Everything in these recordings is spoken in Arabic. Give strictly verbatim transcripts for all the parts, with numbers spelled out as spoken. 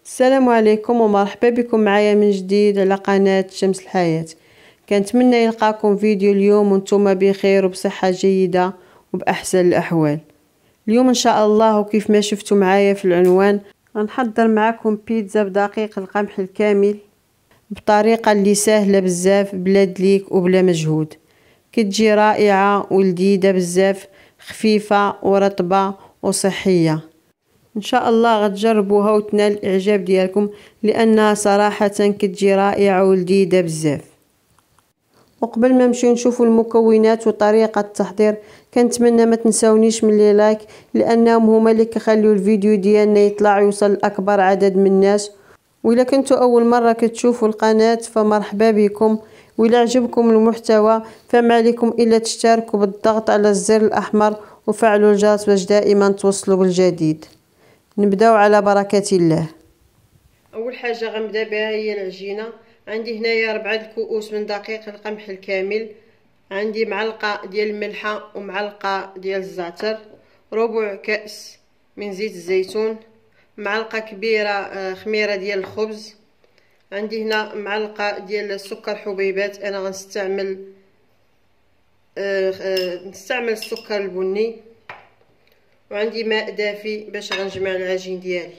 السلام عليكم ومرحبا بكم معايا من جديد على قناة شمس الحياة. كنتمنى يلقاكم فيديو اليوم وانتم بخير وبصحة جيدة وبأحسن الأحوال. اليوم إن شاء الله وكيف ما شفتوا معايا في العنوان غنحضر معكم بيتزا بدقيق القمح الكامل بطريقة اللي سهلة بزاف بلا دليك وبلا مجهود. كتجي رائعة ولذيذة بزاف، خفيفة ورطبة وصحية. ان شاء الله غتجربوها وتنال الاعجاب ديالكم لانها صراحه كتجي رائعه ولذيذه بزاف. وقبل ما نمشيو نشوفوا المكونات وطريقه التحضير كنتمنى ما تنساونيش من لي لايك، لانهم هما اللي كيخليو الفيديو ديالنا يطلع يوصل لاكبر عدد من الناس. وإلا كنتوا اول مره كتشوفوا القناه فمرحبا بكم، وإلا عجبكم المحتوى فما عليكم الا تشتركوا بالضغط على الزر الاحمر وفعلوا الجرس باش دائما توصلوا بالجديد. نبداو على بركة الله. اول حاجه غنبدا بها هي العجينه. عندي هنايا ربعة الكؤوس من دقيق القمح الكامل، عندي معلقه ديال الملحه ومعلقه ديال الزعتر، ربع كاس من زيت الزيتون، معلقه كبيره خميره ديال الخبز، عندي هنا معلقه ديال السكر حبيبات. انا غنستعمل نستعمل السكر البني، وعندي ماء دافي باش غنجمع العجين ديالي.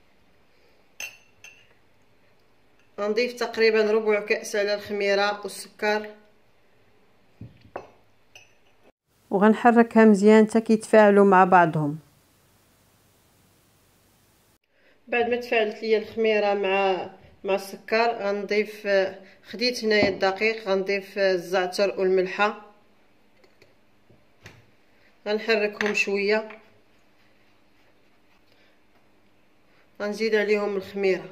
غنضيف تقريبا ربع كأس على الخميره والسكر وغنحركها مزيان حتى كيتفاعلوا مع بعضهم. بعد ما تفاعلت ليا الخميره مع مع السكر غنضيف خديت هنايا الدقيق، غنضيف الزعتر والملحه، غنحركهم شويه، غنزيد عليهم الخميره،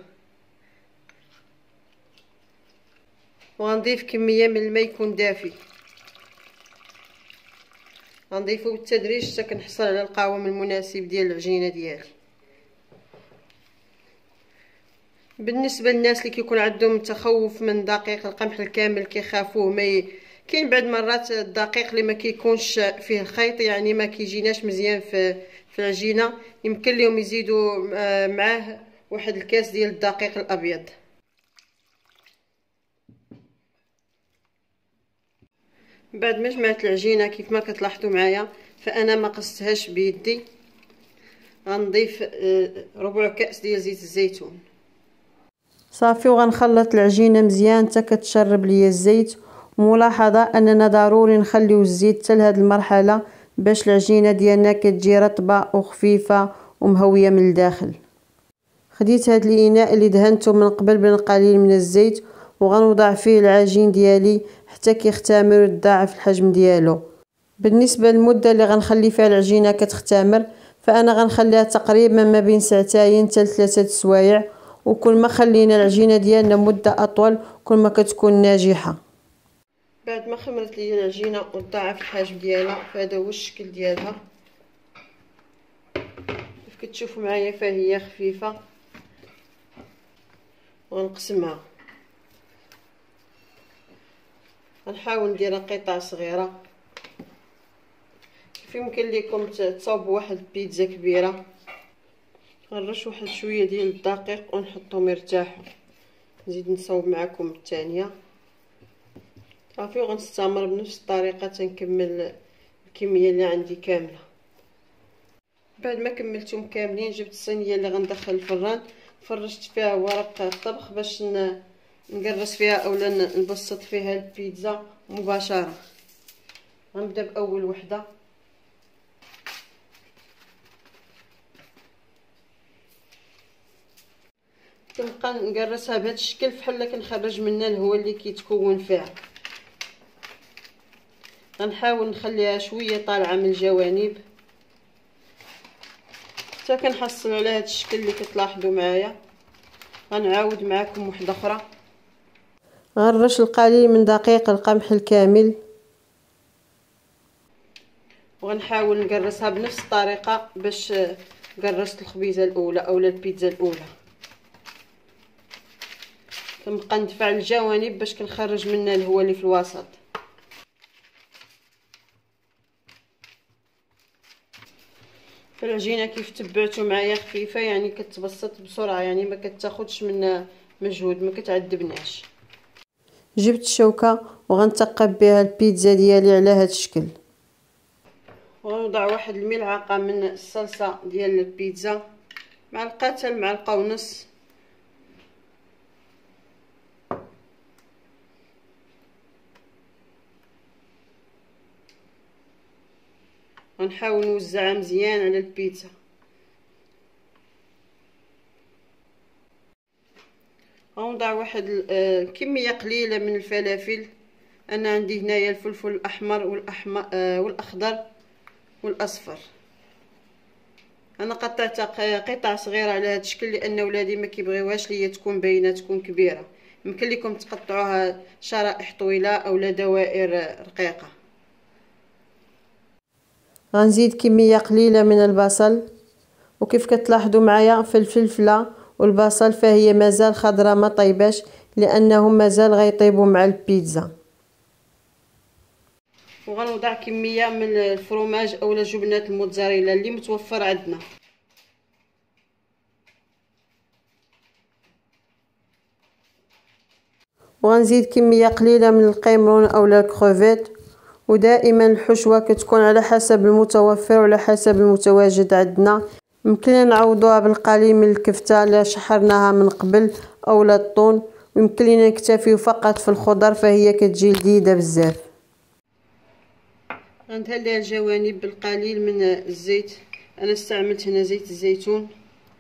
وغنضيف كميه من الماء يكون دافي. غنضيفو بالتدريج حتى كنحصل على القوام المناسب ديال العجينه ديالي. بالنسبه للناس اللي كيكون عندهم تخوف من دقيق القمح الكامل كيخافوه ما ي... كاين بعض مرات الدقيق اللي ما كيكونش فيه الخيط، يعني ما كيجيناش مزيان في في العجينه، يمكن لهم يزيدوا معاه واحد الكاس ديال الدقيق الابيض. بعد ما جمعت العجينه كيف ما كتلاحظوا معايا فانا ما قصتهاش بيدي، غنضيف ربع كاس ديال زيت الزيتون صافي، وغنخلط العجينه مزيان حتى كتشرب ليا الزيت. وملاحظه اننا ضروري نخليو الزيت حتى لهاد المرحله باش العجينه ديالنا كتجي رطبه وخفيفه ومهويه من الداخل. خديت هاد الاناء اللي دهنته من قبل بالقليل من الزيت وغنوضع فيه العجين ديالي حتى كيختمر ويتضاعف الحجم ديالو. بالنسبه للمده اللي غنخلي فيها العجينه كتختمر فانا غنخليها تقريبا ما بين ساعتين حتى ثلاثه سوايع، وكل ما خلينا العجينه ديالنا مده اطول كل ما كتكون ناجحه. بعد ما خمرت لي العجينه وتضاعف الحجم ديالها فهذا هو الشكل ديالها. كيف كتشوفوا معايا فهي خفيفه، ونقسمها. غنحاول نديرها قطع صغيره. كيف يمكن لكم تصاوبوا واحد البيتزا كبيره، غنرش واحد شويه ديال الدقيق ونحطهم يرتاحوا. نزيد نصاوب معكم الثانيه صافي، وغنستمر بنفس الطريقه تنكمل الكميه اللي عندي كامله. بعد ما كملتهم كاملين جبت الصينيه اللي غندخل الفران، فرشت فيها ورق الطبخ باش نقرص فيها اولا نبسط فيها البيتزا مباشره. غنبدا باول وحده. كنبقى نقرصها بهذا الشكل بحال كنخرج منها الهواء اللي كيتكون فيها. غنحاول نخليها شويه طالعه من الجوانب حتى كنحصل على هذا الشكل اللي كتلاحظوا معايا. غنعاود معكم وحده اخرى. غنرش القليل من دقيق القمح الكامل وغنحاول نقرصها بنفس الطريقه باش قرصت الخبيزه الاولى اولا البيتزا الاولى. كنبقى ندفع الجوانب باش كنخرج منها الهواء اللي في الوسط. في العجينه كيف تبعتوا معايا خفيفه، يعني كتبسط بسرعه، يعني ما كتاخذش منا مجهود، ما كتعذبناش. جبت الشوكه وغنثقب بها البيتزا ديالي على هذا الشكل. وغنوضع واحد الملعقه من الصلصه ديال البيتزا، معلقه حتى المعلقه ونص. غنحاول نوزعها مزيان على البيتزا. غنوضع واحد الكميه قليله من الفلافل. انا عندي هنايا الفلفل الاحمر والاحمر والاخضر والاصفر. انا قطعتها قطع صغيره على هذا الشكل لان ولادي ما كيبغيوهاش ليا تكون باينه، تكون كبيره. يمكن لكم تقطعوها شرائح طويله او لا دوائر رقيقه. غنزيد كميه قليله من البصل، وكيف كتلاحظوا معايا في الفلفله والبصل فهي مازال خضراء ما طيباش، لانهم مازال غيطيبوا مع البيتزا. وغنوضع كميه من الفرماج اولا جبنه الموتزاريلا اللي متوفر عندنا. وغنزيد كميه قليله من القيمرون اولا الكروفيت. ودائما الحشوه كتكون على حسب المتوفر وعلى حسب المتواجد عندنا. يمكن نعوضوها بالقليل من الكفته اللي شحرناها من قبل اولا الطون، ويمكن لينا نكتفيو فقط في الخضر فهي كتجي لذيذه بزاف. غندهن ليها الجوانب بالقليل من الزيت. انا استعملت هنا زيت الزيتون.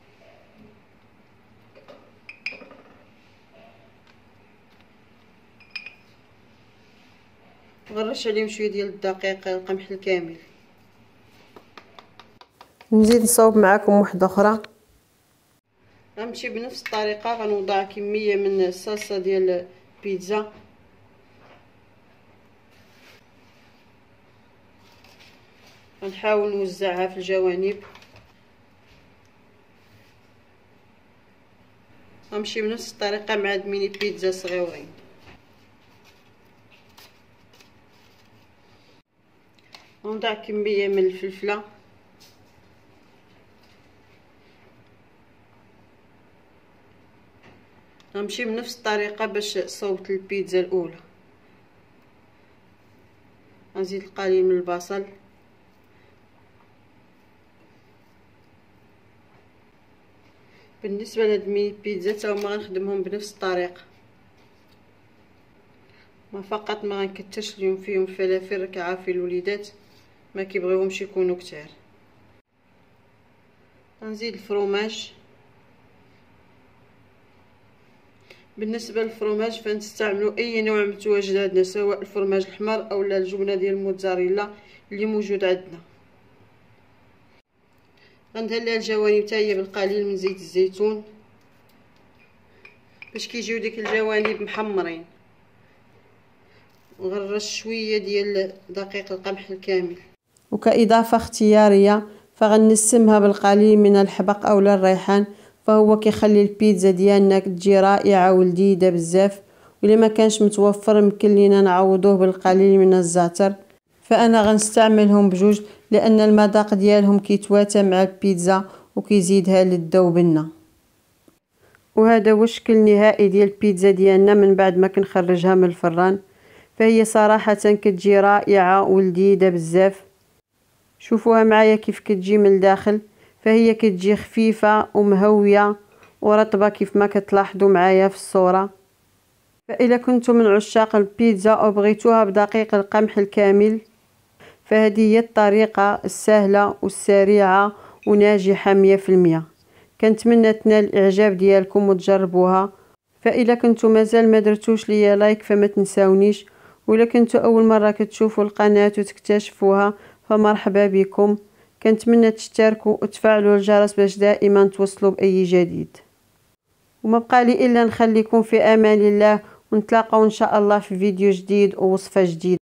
غنرش عليهم شويه ديال الدقيق القمح الكامل. نزيد نصاوب معكم واحده اخرى. غنمشي بنفس الطريقه، غنوضع كميه من الصلصه ديال البيتزا. غنحاول نوزعها في الجوانب. غنمشي بنفس الطريقه مع هاد ميني بيتزا صغيورين. غنوضع كميه من الفلفله. غنمشي بنفس الطريقه باش صوبت البيتزا الاولى. غنزيد القليل من البصل. بالنسبه لهاد ميني بيتزا تا هما غنخدمهم بنفس الطريقه، ما فقط ما غنكترش اليوم فيهم فلافل، راك عارفين الوليدات ما كيبغيوهمش يكونوا كتار. غنزيد الفرماج. بالنسبه للفرماج فنستعملوا اي نوع متواجد عندنا، سواء الفرماج الاحمر او الجبنه ديال الموتزاريلا اللي موجود عندنا. غندهن لها الجوانب حتى هي بالقليل من زيت الزيتون باش كيجيو ديك الجوانب محمرين. وغنرش شويه ديال دقيق القمح الكامل. وكاضافه اختياريه فغنسمها بالقليل من الحبق اولا الريحان، فهو كيخلي البيتزا ديالنا تجي رائعه ولذيذه بزاف. ولا ما كانش متوفر يمكن لينا نعوضوه بالقليل من الزعتر، فانا غنستعملهم بجوج لان المذاق ديالهم كيتواتى مع البيتزا وكيزيدها للذة وبنه. وهذا هو الشكل النهائي ديال البيتزا ديالنا من بعد ما كنخرجها من الفران. فهي صراحه كتجي رائعه ولذيذه بزاف. شوفوها معايا كيف كتجي من الداخل، فهي كتجي خفيفه ومهويه ورطبه كيف ما كتلاحظوا معايا في الصوره. فإذا كنتم من عشاق البيتزا أو بغيتوها بدقيق القمح الكامل فهذه هي الطريقة السهلة والسريعة وناجحة مية في المية. كنتمنى تنال الإعجاب ديالكم وتجربوها. فإذا كنتم مازال ما درتوش ليا لايك فما تنساونيش، وإلا كنتو أول مرة كتشوفوا القناة وتكتشفوها فمرحبا بكم. كنتمنى تشتركوا وتفعلوا الجرس باش دائما توصلوا بأي جديد. وما بقى لي إلا نخليكم في أمان الله، ونتلاقاو إن شاء الله في فيديو جديد ووصفة جديدة.